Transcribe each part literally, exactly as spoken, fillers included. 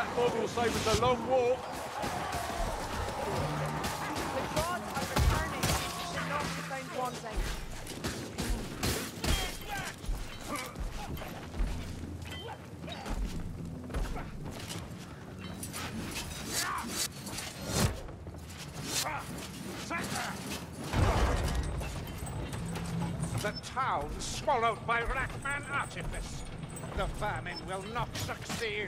That mud will save us a long walk. The gods are returning. Should not be found wanting. The town swallowed by Rackman artifice. The vermin will not succeed.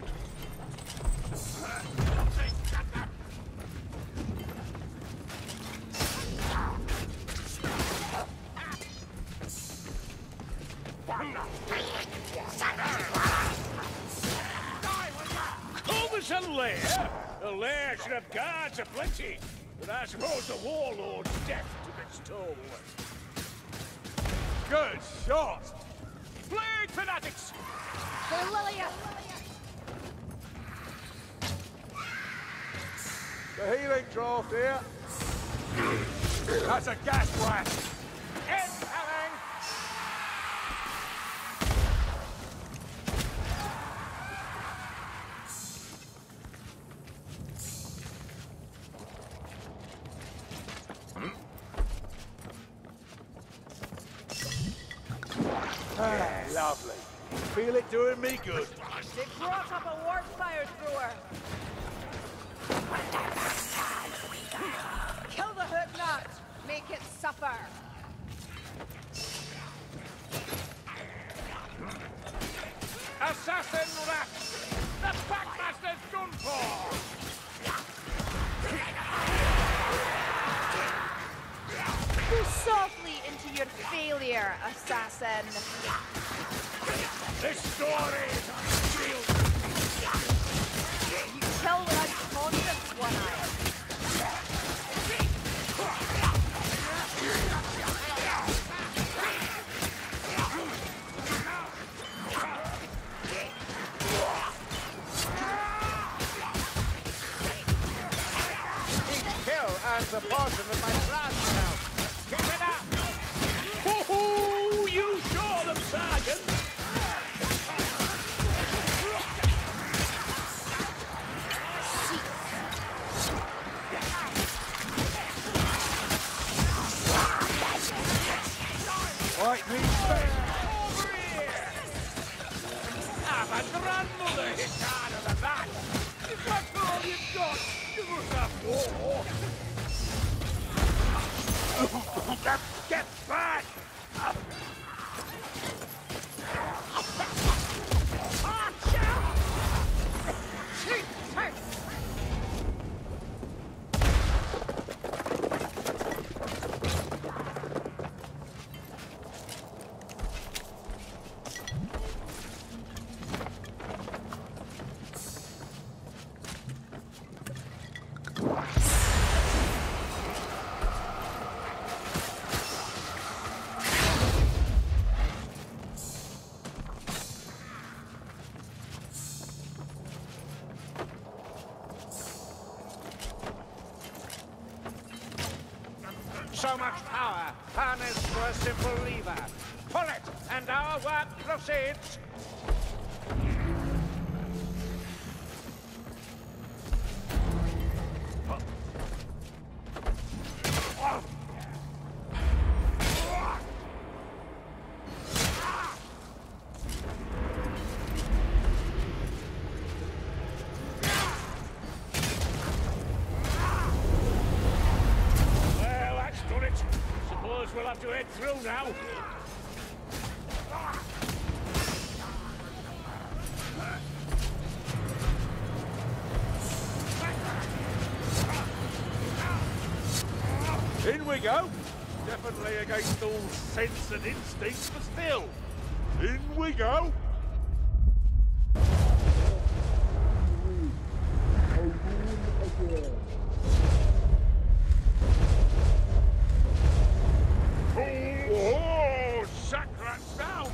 Call this a lair? A lair should have guards aplenty, but I suppose the warlord's deaf to its toll. Good shot! Plague fanatics! For Lilia! The healing draft here. That's a gas blast. Incoming! Ah, lovely. Feel it doing me good. They brought up a warp fire thrower. Kill the hook knot. Make it suffer. Assassin Rat! The Packmaster's done for! Go softly into your failure, assassin. This story is unsealed! You kill without conscience, One Eye. Each kill adds a portion of my brand count. Get it up! Oh, you saw them, Sergeant! Right, me fair. Over here! Ah, my grandmother hit harder than that! If that's all you've got, give us a war! Get, get back! So much power harnessed for a simple lever. Pull it, and our work proceeds. Well, that's done it. Suppose we'll have to head through now. In we go. Definitely against all sense and instincts, but still. In we go. Oh, Sakrat down!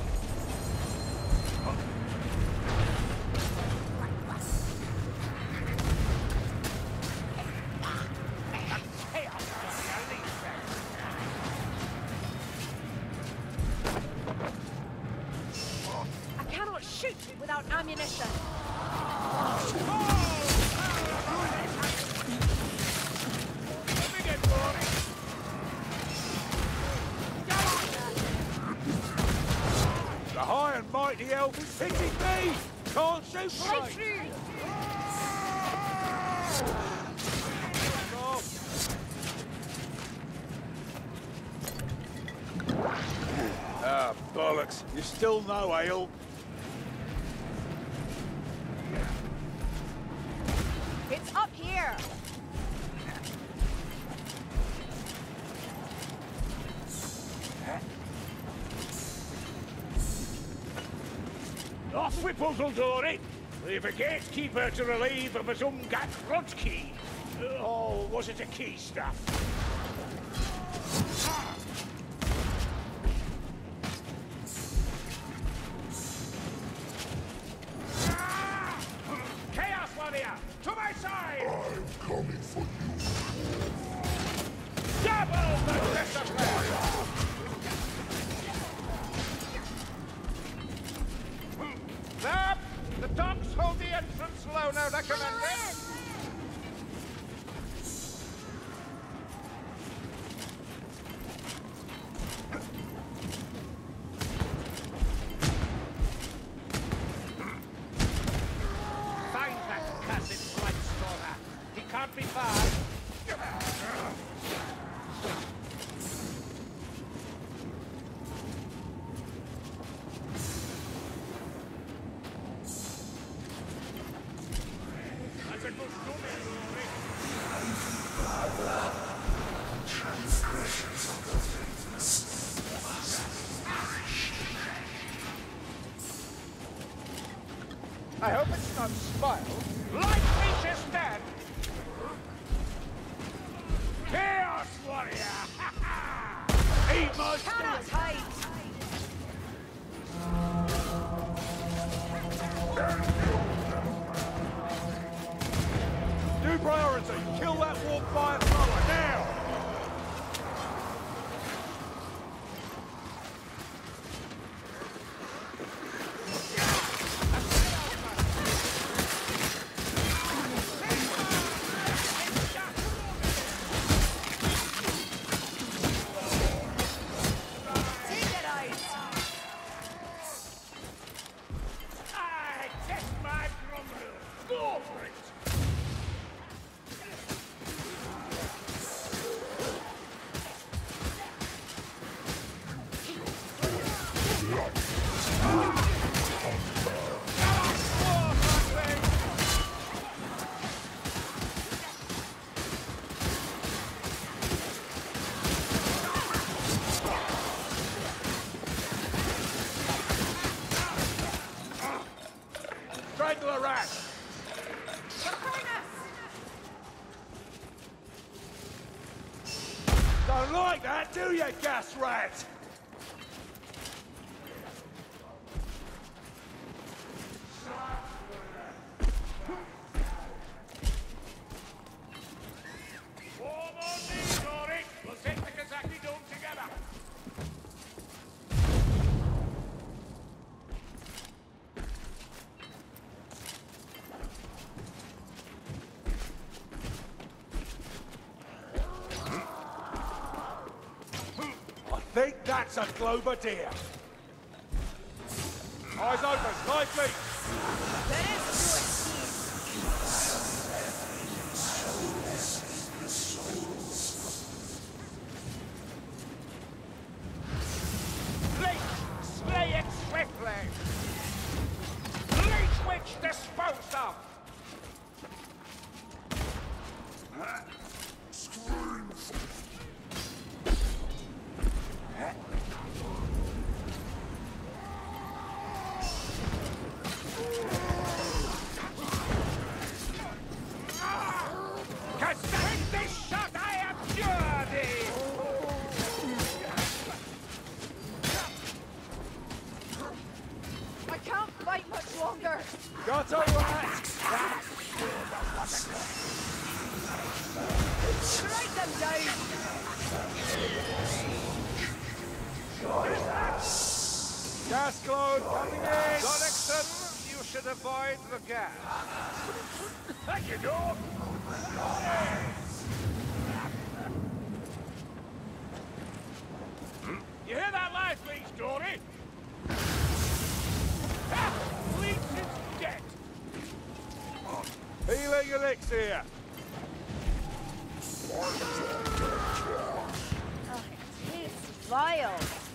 I cannot shoot without ammunition. Oh! hell! It is me! Can't shoot Right right! through! Ah, bollocks. You still no ale? It's up here! Off we puzzle, Dory. We've a gatekeeper to relieve of his umgat front key. Oh, was it a key stuff? Chaos Warrior, to my side! I'm coming for you. Double the discipline! There! The dogs hold the entrance low now, recommended. Find that cursed blood storer. He can't be far. That's a good story, Rory. Transgressions of the faithless. I hope it's not spoiled. Light reaches dead! Chaos Warrior! Eat my Cannot hide! New priority. Kill that warp fire thrower now! Take it out! I test my grumble! Go for it! Strangle a rat! Don't like that, do you, gas rat? Form on me, Dory! We'll take the Kazaki Dome together! I think that's a Glober deer. Eyes open, lively! There is no excuse! Leech! Slay it swiftly! Leech Witch disposed of! Cause with this shot I abjure thee! I can't fight much longer! Got a rat! Strike them down! Gas cloud coming in! Dodixon, you should avoid the gas. Thank you, dog! You hear that light, please, Dory? relics here. Oh, it tastes vile.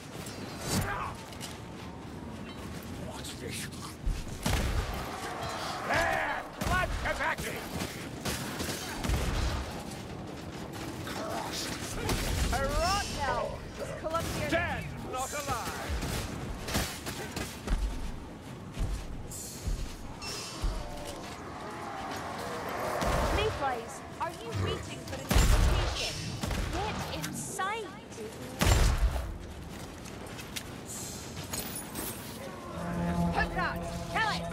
What's this? There! Blood Kazaki! A rot now. Is Columbia Dead, not alive. Mayflies, are you waiting for an invitation? Get inside. Hookrat, kill it!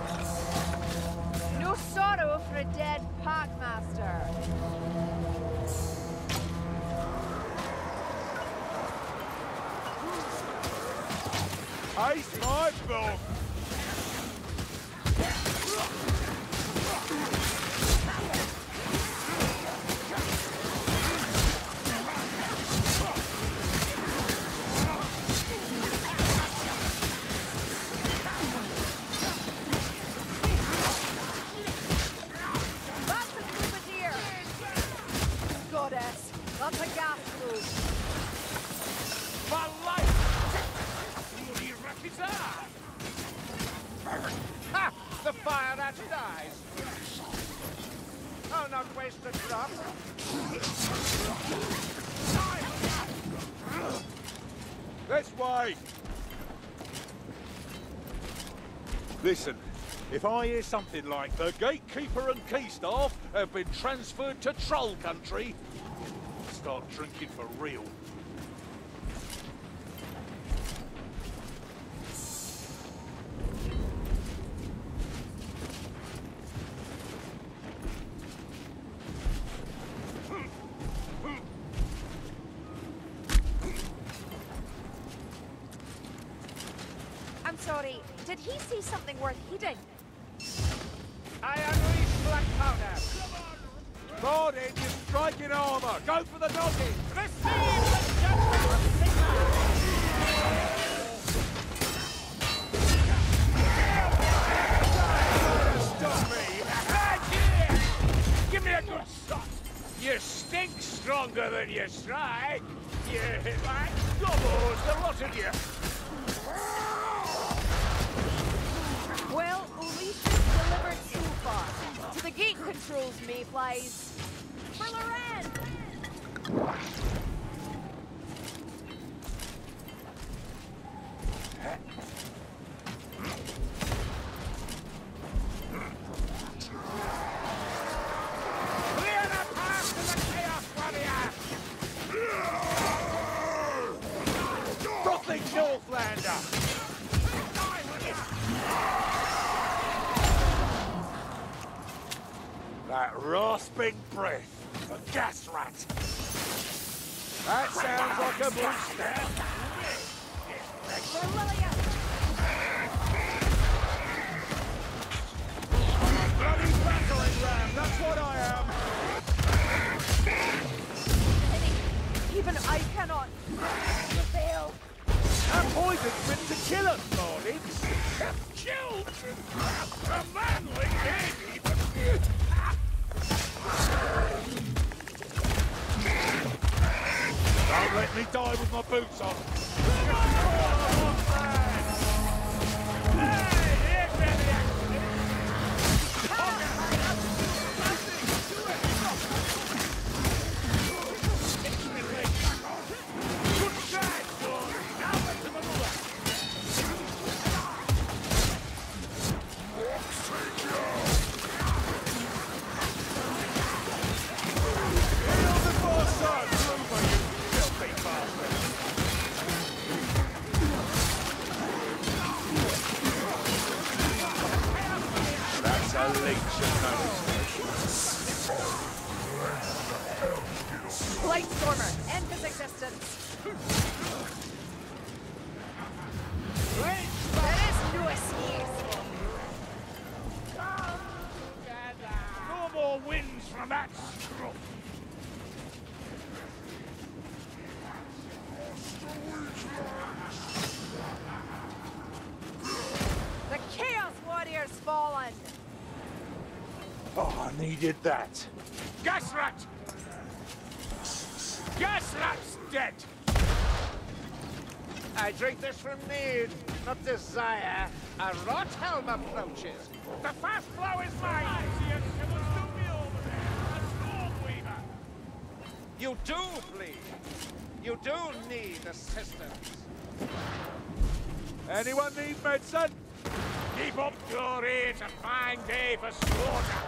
No sorrow for a dead packmaster. Ace my book. That's a Troubadour! Goddess, that's a gas loop. My life! Bloody Rakizar! Ha! The fire that dies! I'll not waste a drop. This way. Listen, if I hear something like the Gatekeeper and Keystaff have been transferred to Troll Country, I'll start drinking for real. I'm sorry, did he see something worth heeding? I unleash black powder! Lord, in your striking armour! Go for the noggin! Receive the judgment of Sigmar! Stop me! Right here! Give me a good shot! You stink stronger than you strike! You hit like gobbles, the lot of you! Well, Alicia's delivered so far. To the gate controls, Mayflies. For Loren! Clear the path to the Chaos Warrior! Brooklyn Northlander! That rasping breath, a gas rat. That sounds like a monster. For Lillian! Bloody battling ram, that's what I am. Even I cannot prevail. That poison's meant to kill us, Mordix. Killed! A manly baby! Don't let me die with my boots on. Blightstormer, end his existence. There is no escape. No more wins from that scruff. The Chaos Warrior's fallen. Oh, I needed that. Gasrat! Gasrat's dead! I drink this from need, not desire. A rot helm approaches. The fast flow is mine! I see a shimmer me over there. A stormweaver! You do bleed. You do need assistance. Anyone need medicine? Keep up your ear to fine day for slaughter.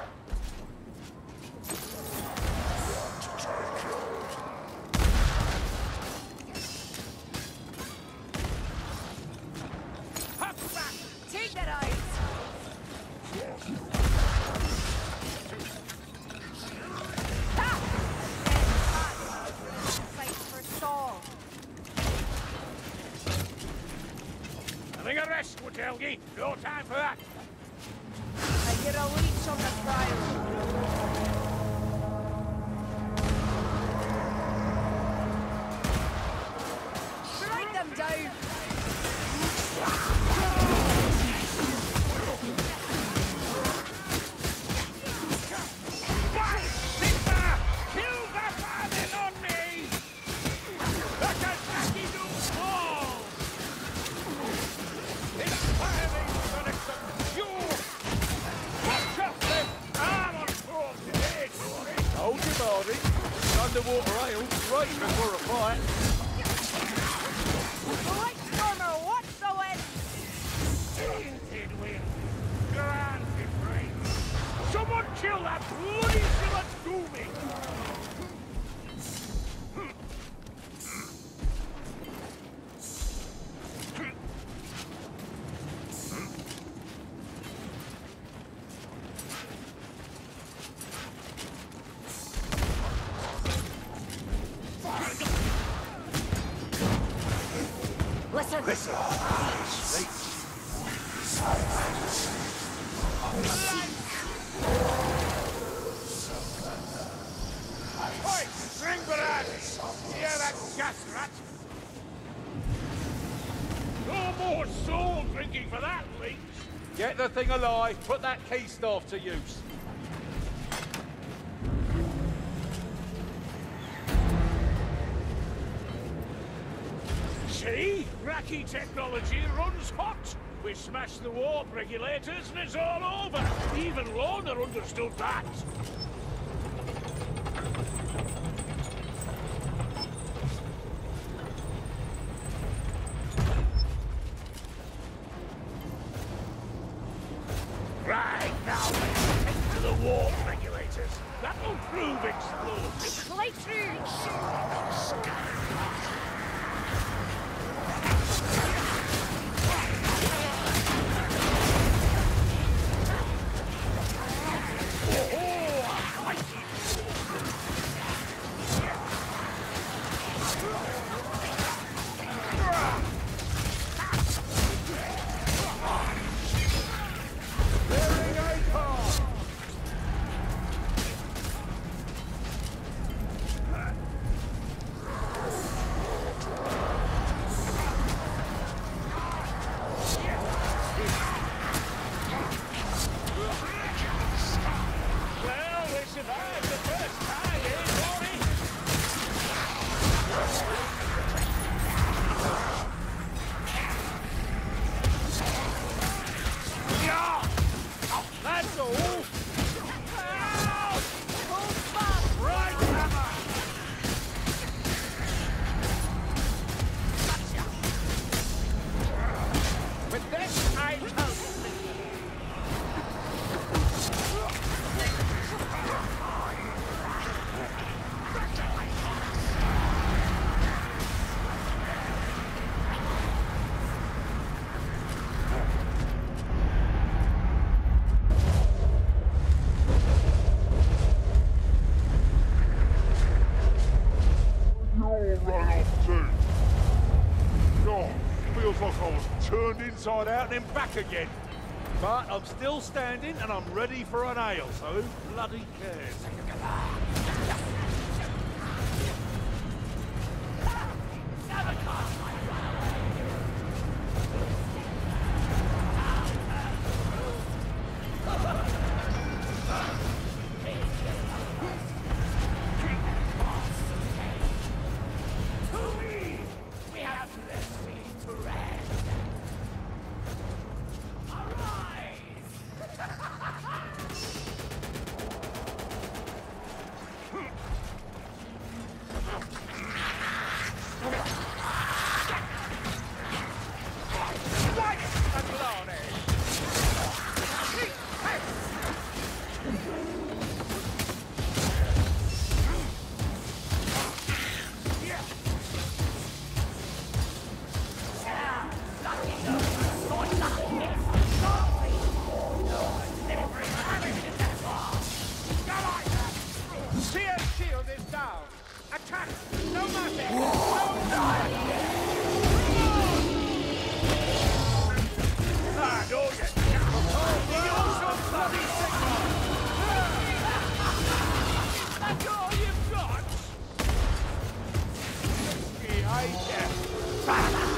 Hop back! Take that eyes! Ha! Fight for Saul. Having a rest, Wotelgi. No time for that. I hear a leech on the trial. Strike them down! Why, Sigma! Kill the famine on me! Let the tacky do fall! Inspiring connection! You! Watch out, then! I'm on board today, Tory! Hold your body. Underwater ale, great before a fight. Light stormer, what's the wind? Tainted wind! Grand refrain! Someone kill that bloody Zilla Doomy! Listen! Listen. Sleep. Oi! Ringbarad! Hear that gas rat? No more soul drinking for that, Leech! Get the thing alive. Put that key staff to use. See? Raki technology runs hot! We smashed the warp regulators and it's all over! Even Lorna understood that! Right, now let's take to the warp regulators! That'll prove explosive! Light through! Well, we survived the first time, eh, Rory? Yeah! That's all! Ow! Hold fast! Right, hammer! With this, I toast You'll run off too. Oh, feels like I was turned inside out and then back again. But I'm still standing and I'm ready for an ale, so who bloody cares? Seer's shield is down. Attack! No mercy! No mercy! Ah, no, you you also bloody signal! That's all you've got? Behind you!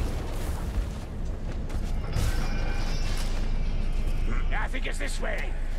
I think it's this way.